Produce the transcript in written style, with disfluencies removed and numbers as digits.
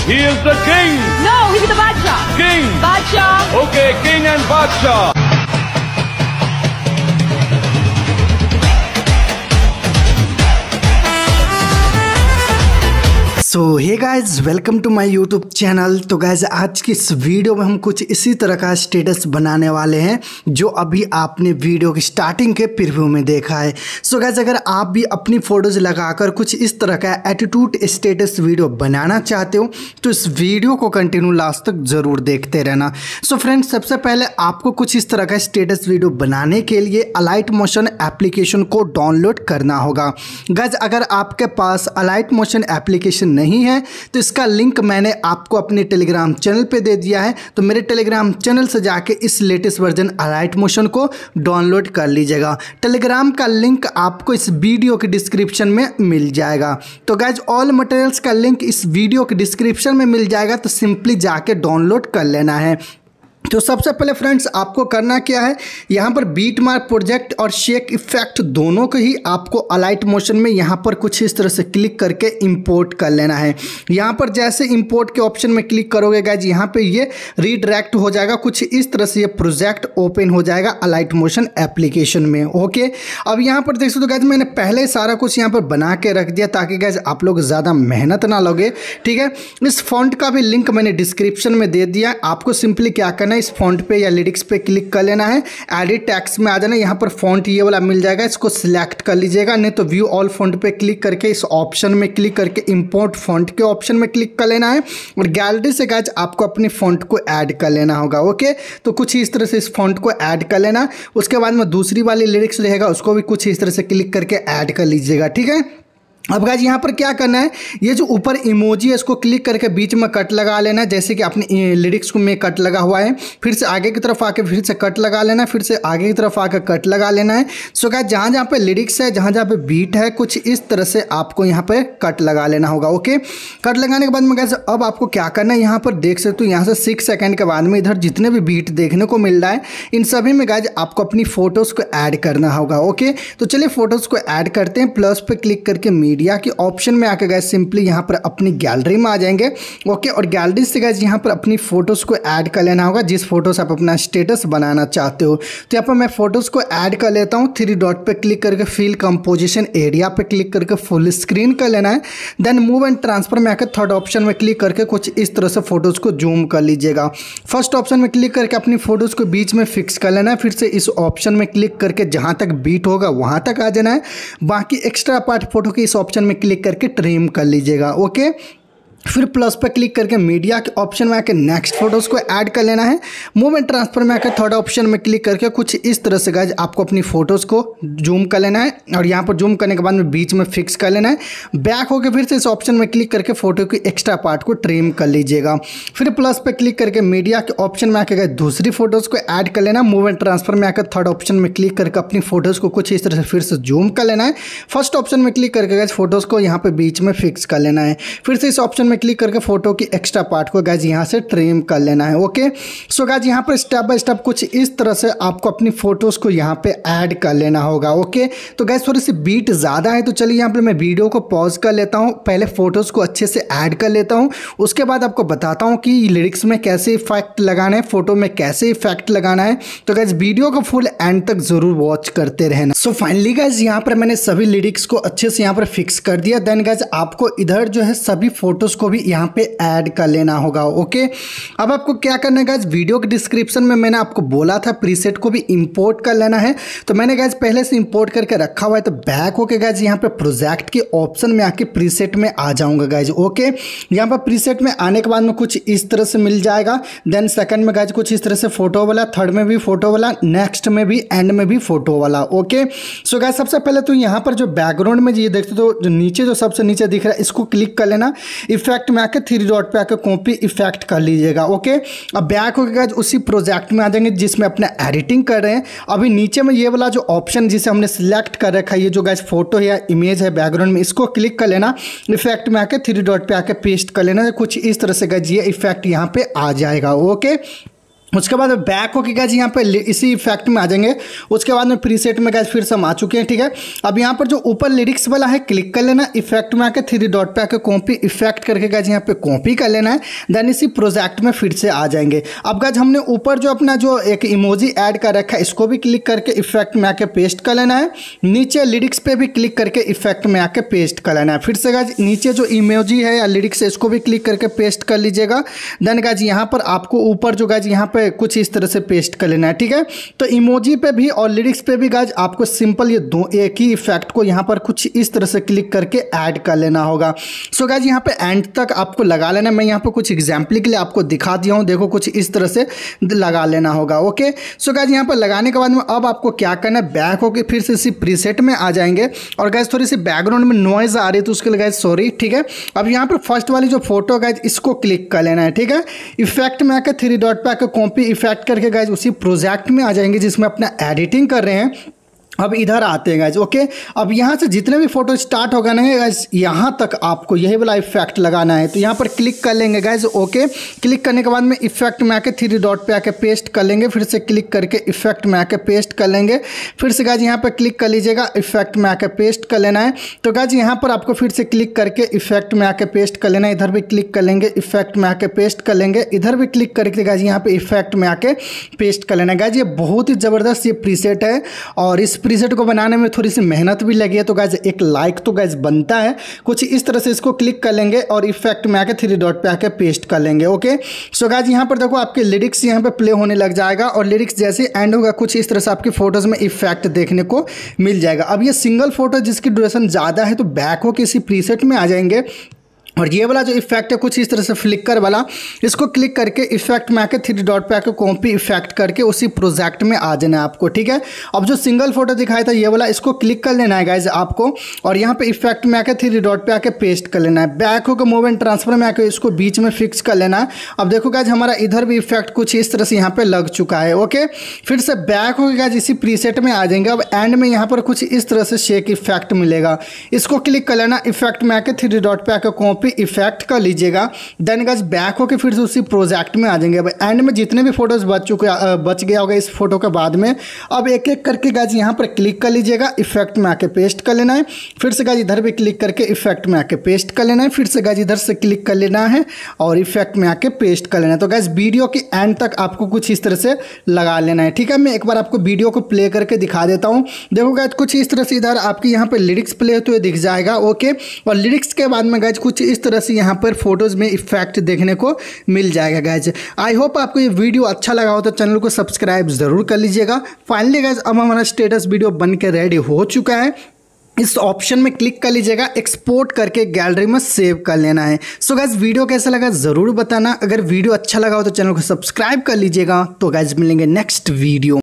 He is the king. No, he's the Badshah. King. Badshah. Okay, king and Badshah. So hey guys welcome to my YouTube channel. तो guys आज की इस video में हम कुछ इसी तरह का स्टेटस बनाने वाले हैं जो अभी आपने वीडियो की स्टार्टिंग के प्रीव्यू में देखा है। सो गाइज अगर आप भी अपनी फोटोज लगाकर कुछ इस तरह का एटीट्यूड स्टेटस वीडियो बनाना चाहते हो तो इस वीडियो को कंटिन्यू लास्ट तक ज़रूर देखते रहना। सो फ्रेंड्स सबसे पहले आपको कुछ इस तरह का स्टेटस वीडियो बनाने के लिए अलाइट मोशन एप्लीकेशन को डाउनलोड करना होगा। गाइज अगर आपके पास अलाइट मोशन एप्लीकेशन नहीं है तो इसका लिंक मैंने आपको अपने टेलीग्राम चैनल पे दे दिया है, तो मेरे टेलीग्राम चैनल से जाके इस लेटेस्ट वर्जन अलाइट मोशन को डाउनलोड कर लीजिएगा। टेलीग्राम का लिंक आपको इस वीडियो के डिस्क्रिप्शन में मिल जाएगा। तो गाइज ऑल मटेरियल्स का लिंक इस वीडियो के डिस्क्रिप्शन में मिल जाएगा, तो सिंपली जाके डाउनलोड कर लेना है। तो सबसे पहले फ्रेंड्स आपको करना क्या है, यहाँ पर बीट मार्क प्रोजेक्ट और शेक इफेक्ट दोनों को ही आपको अलाइट मोशन में यहाँ पर कुछ इस तरह से क्लिक करके इंपोर्ट कर लेना है। यहाँ पर जैसे इंपोर्ट के ऑप्शन में क्लिक करोगे गाइज यहाँ पे ये रीडायरेक्ट हो जाएगा, कुछ इस तरह से ये प्रोजेक्ट ओपन हो जाएगा अलाइट मोशन एप्लीकेशन में। ओके, अब यहाँ पर देख सकते हो गाइज मैंने पहले सारा कुछ यहाँ पर बना के रख दिया ताकि गाइज आप लोग ज़्यादा मेहनत ना लोगे। ठीक है, इस फॉन्ट का भी लिंक मैंने डिस्क्रिप्शन में दे दिया। आपको सिंपली क्या करना है, इस फॉन्ट पे या लिरिक्स पे क्लिक कर लेना है, एडिट टेक्स्ट में आ जाना, यहाँ पर फॉन्ट ये वाला मिल जाएगा, इसको सिलेक्ट कर लीजिएगा। नहीं तो व्यू ऑल फॉन्ट पे क्लिक करके इस ऑप्शन में क्लिक करके इंपोर्ट फॉन्ट के ऑप्शन में क्लिक कर लेना है और गैलरी से गाइज आपको अपनी फॉन्ट को ऐड कर लेना होगा। ओके, तो कुछ इस तरह से इस फॉन्ट को ऐड कर लेना। उसके बाद में दूसरी वाली लिरिक्स रहेगा उसको भी कुछ इस तरह से क्लिक करके ऐड कर लीजिएगा। ठीक है, अब गाइज यहाँ पर क्या करना है, ये जो ऊपर इमोजी है इसको क्लिक करके बीच में कट लगा लेना है, जैसे कि अपने लिरिक्स को में कट लगा हुआ है। फिर से आगे की तरफ आके फिर से कट लगा लेना है, फिर से आगे की तरफ आकर कट लगा लेना है। सो गाइज जहाँ जहाँ पे लिरिक्स है, जहाँ जहाँ पे बीट है, कुछ इस तरह से आपको यहाँ पे कट लगा लेना होगा। ओके, कट लगाने के बाद में गाइज अब आपको क्या करना है, यहाँ पर देख सकते हो यहाँ से 6 सेकेंड के बाद में इधर जितने भी बीट देखने को मिल रहा है इन सभी में गाइज आपको अपनी फोटोज़ को ऐड करना होगा। ओके, तो चलिए फोटोज़ को ऐड करते हैं। प्लस पे क्लिक करके मीडिया के ऑप्शन में आके गए सिंपली यहाँ पर अपनी गैलरी में आ जाएंगे। ओके, और गैलरी से गाइज यहाँ पर अपनी फोटोज़ को ऐड कर लेना होगा, जिस फोटो से आप अपना स्टेटस बनाना चाहते हो। तो यहाँ पर मैं फोटोज़ को ऐड कर लेता हूँ। 3 डॉट पे क्लिक करके फिल कंपोजिशन एरिया पे क्लिक करके फुल स्क्रीन कर लेना है। देन मूव एंड ट्रांसफर में आकर थर्ड ऑप्शन में क्लिक करके कुछ इस तरह से फोटोज़ को जूम कर लीजिएगा। फर्स्ट ऑप्शन में क्लिक करके अपनी फोटोज़ को बीच में फिक्स कर लेना है। फिर से इस ऑप्शन में क्लिक करके जहाँ तक बीट होगा वहाँ तक आ जाना है। बाकी एक्स्ट्रा पार्ट फोटो के इस ऑप्शन में क्लिक करके ट्रिम कर लीजिएगा। ओके, फिर प्लस पर क्लिक करके मीडिया के ऑप्शन में आकर नेक्स्ट फोटोज़ को ऐड कर लेना है। मूव एंड ट्रांसफर में आकर थर्ड ऑप्शन में क्लिक करके कुछ इस तरह से गाइज आपको अपनी फोटोज़ को जूम कर लेना है और यहाँ पर जूम करने के बाद में बीच में फिक्स कर लेना है। बैक होकर फिर से इस ऑप्शन में क्लिक करके फोटो की एक्स्ट्रा पार्ट को ट्रिम कर लीजिएगा। फिर प्लस पर क्लिक करके मीडिया के ऑप्शन में आकर दूसरी फोटोज़ को ऐड कर लेना। मूव एंड ट्रांसफर में आकर थर्ड ऑप्शन में क्लिक करके अपनी फोटोज़ को कुछ इस तरह से फिर से जूम कर लेना है। फर्स्ट ऑप्शन में क्लिक करके गाइज फोटोज़ को यहाँ पर बीच में फिक्स कर लेना है। फिर से इस ऑप्शन में क्लिक करके फोटो की एक्स्ट्रा पार्ट को गाइज यहाँ से ट्रिम कर लेना है। ओके, सो गाइज यहाँ पर स्टेप बाय स्टेप कुछ इस तरह से आपको अपनी फोटोज़ को यहाँ पे ऐड कर लेना होगा। ओके, तो गाइज थोड़ी सी बीट ज़्यादा है तो चलिए यहाँ पे मैं वीडियो को पॉज कर लेता हूँ, पहले फोटोज़ को अच्छे से ऐड कर लेता हूँ, उसके बाद आपको बताता हूँ कि लिरिक्स में कैसे इफेक्ट लगाना है, फोटो में कैसे इफेक्ट लगाना है। तो गाइज वीडियो को फुल एंड तक ज़रूर वॉच करते रहना। सो फाइनली गाइज यहाँ पर मैंने सभी लिरिक्स को अच्छे से यहाँ पर फिक्स कर दिया। देन गाइज आपको इधर जो है सभी फोटोज़ को भी यहाँ पे ऐड कर लेना होगा। ओके, अब आपको क्या करना है गाइज, वीडियो के डिस्क्रिप्शन में मैंने आपको बोला था प्रीसेट को भी इंपोर्ट कर लेना है, तो मैंने गाइज पहले से इंपोर्ट करके रखा हुआ है। तो बैक होके गाइज यहाँ पे प्रोजेक्ट के ऑप्शन में आके प्रीसेट में आ जाऊंगा गाइज। ओके, यहाँ पर प्रीसेट में आने के बाद में कुछ इस तरह से मिल जाएगा। देन सेकंड में गाइज कुछ इस तरह से फोटो वाला, थर्ड में भी फोटो वाला, नेक्स्ट में भी, एंड में भी फोटो वाला। ओके, सो गाइज सबसे पहले तो यहाँ पर जो बैकग्राउंड में ये देखते हो जो नीचे जो सबसे नीचे दिख रहा है इसको क्लिक कर लेना। इफेक्ट में आके 3 डॉट पे आके कॉपी इफेक्ट कर लीजिएगा। ओके, अब बैक हो गया उसी प्रोजेक्ट में आ जाएंगे जिसमें अपना एडिटिंग कर रहे हैं। अभी नीचे में ये वाला जो ऑप्शन जिसे हमने सिलेक्ट कर रखा है, ये जो गाइस फोटो या इमेज है बैकग्राउंड में, इसको क्लिक कर लेना। इफेक्ट में आके 3 डॉट पे आके पेस्ट कर लेना। कुछ इस तरह से गाइस ये इफेक्ट यहाँ पे आ जाएगा। ओके, उसके बाद बैक होके गाइज यहाँ पे इसी इफेक्ट में आ जाएंगे। उसके बाद में प्रीसेट में गाइज फिर से हम आ चुके हैं, ठीक है। अब यहाँ पर जो ऊपर लिरिक्स वाला है क्लिक कर लेना, इफेक्ट में आके 3 डॉट पे आके कॉपी इफेक्ट करके गाइज यहाँ पे कॉपी कर लेना है। देन इसी प्रोजेक्ट में फिर से आ जाएंगे। अब गाइज हमने ऊपर जो अपना जो एक इमोजी ऐड कर रखा है इसको भी क्लिक करके इफेक्ट में आके पेस्ट कर लेना है। नीचे लिरिक्स पे भी क्लिक करके इफेक्ट में आके पेस्ट कर लेना है। फिर से गाइज नीचे जो इमोजी है या लिरिक्स है इसको भी क्लिक करके पेस्ट कर लीजिएगा। देन गाइज यहाँ पर आपको ऊपर जो गाइज यहाँ पे कुछ इस तरह से पेस्ट कर लेना है, ठीक है। तो इमोजी पे भी और लिरिक्स पे भी गाइज आपको सिंपल ये दो एक ही इफेक्ट को यहाँ पर कुछ इस तरह से क्लिक करके ऐड कर लेना होगा। सो गाइज यहाँ पे एंड तक आपको लगा लेना। मैं यहाँ पे कुछ एग्जाम्पल के लिए आपको दिखा दिया हूँ, देखो कुछ इस तरह से लगा लेना होगा। ओके, सो गाइज यहाँ पर लगाने के बाद में अब आपको क्या करना है, बैक होकर फिर से इसी प्रीसेट में आ जाएंगे। और गाइज थोड़ी सी बैकग्राउंड में नॉइज आ रही है तो उसके लिए गाइज सॉरी, ठीक है। अब यहाँ पर फर्स्ट वाली जो फोटो गाइज इसको क्लिक कर लेना है, ठीक है। इफेक्ट में आकर 3 डॉट पे आकर कॉपी इफेक्ट करके गाइज उसी प्रोजेक्ट में आ जाएंगे जिसमें अपना एडिटिंग कर रहे हैं। अब इधर आते हैं गाइज। ओके, अब यहाँ से जितने भी फोटो स्टार्ट होगा ना गाइज यहाँ तक आपको यही वाला इफेक्ट लगाना है। तो यहाँ पर क्लिक कर लेंगे गाइज। ओके, क्लिक करने के बाद में इफेक्ट में आके 3 डॉट पे आके पेस्ट कर लेंगे। फिर से क्लिक करके इफेक्ट में आके पेस्ट कर लेंगे। फिर से गाइज यहाँ पर क्लिक कर लीजिएगा, इफेक्ट में आके पेस्ट कर लेना है। तो गाइज यहाँ पर आपको फिर से क्लिक करके इफेक्ट में आके पेस्ट कर लेना है। इधर भी क्लिक कर लेंगे, इफेक्ट में आके पेस्ट कर लेंगे। इधर भी क्लिक करके गाइज यहाँ पे इफेक्ट में आके पेस्ट कर लेना है। गाइज ये बहुत ही ज़बरदस्त ये प्रीसेट है और इस प्रीसेट को बनाने में थोड़ी सी मेहनत भी लगी है। तो गाइज एक लाइक तो गाइज बनता है। कुछ इस तरह से इसको क्लिक कर लेंगे और इफेक्ट में आके 3 डॉट पे आके पेस्ट कर लेंगे। ओके, सो गाइज यहाँ पर देखो आपके लिरिक्स यहाँ पे प्ले होने लग जाएगा और लिरिक्स जैसे एंड होगा कुछ इस तरह से आपकी फोटोज में इफेक्ट देखने को मिल जाएगा। अब ये सिंगल फोटो जिसकी ड्यूरेशन ज़्यादा है तो बैक हो के इसी प्रीसेट में आ जाएंगे और ये वाला जो इफेक्ट है कुछ इस तरह से फ्लिकर वाला, इसको क्लिक करके इफेक्ट में आके 3 डॉट पे आके कॉपी इफेक्ट करके उसी प्रोजेक्ट में आ जाना है आपको, ठीक है। अब जो सिंगल फोटो दिखाया था ये वाला, इसको क्लिक कर लेना है गाइज आपको और यहाँ पे इफेक्ट में आके 3 डॉट पे आके पेस्ट कर लेना है। बैक होकर मूव एंड ट्रांसफर में आके इसको बीच में फिक्स कर लेना है। अब देखो गाइज हमारा इधर भी इफेक्ट कुछ इस तरह से यहाँ पे लग चुका है। ओके, फिर से बैक होकर गाइज इसी प्रीसेट में आ जाएंगे। अब एंड में यहाँ पर कुछ इस तरह से शेक इफेक्ट मिलेगा, इसको क्लिक कर लेना, इफेक्ट में आके 3 डॉट पे आके कॉपी इफेक्ट कर लीजिएगा। देन गाइस बैक होके फिर से उसी प्रोजेक्ट में आ जाएंगे। अब एंड में जितने भी फोटोज बच गया होगा इस फोटो के बाद में, अब एक एक करके गाइस यहाँ पर क्लिक कर लीजिएगा, इफेक्ट में आके पेस्ट कर लेना है। फिर से गाइस इधर भी क्लिक करके इफेक्ट में आके पेस्ट कर लेना है। फिर से गाइस इधर से क्लिक कर लेना है और इफेक्ट में आके पेस्ट कर लेना है। तो गाइस वीडियो के एंड तक आपको कुछ इस तरह से लगा लेना है, ठीक है। मैं एक बार आपको वीडियो को प्ले करके दिखा देता हूँ। देखो गाइस कुछ इस तरह से इधर आपकी यहाँ पर लिरिक्स प्ले होते हुए दिख जाएगा। ओके, और लिरिक्स के बाद में गाइस कुछ इस तरह से यहाँ पर फोटोज में इफेक्ट देखने को मिल जाएगा गाइज। आई होप आपको ये वीडियो अच्छा लगा हो तो चैनल को सब्सक्राइब जरूर कर लीजिएगा। फाइनली गाइज अब हमारा स्टेटस वीडियो बन के रेडी हो चुका है। इस ऑप्शन में क्लिक कर लीजिएगा, एक्सपोर्ट करके गैलरी में सेव कर लेना है। सो गाइज वीडियो कैसा लगा ज़रूर बताना। अगर वीडियो अच्छा लगा हो तो चैनल को सब्सक्राइब कर लीजिएगा। तो गाइज मिलेंगे नेक्स्ट वीडियो।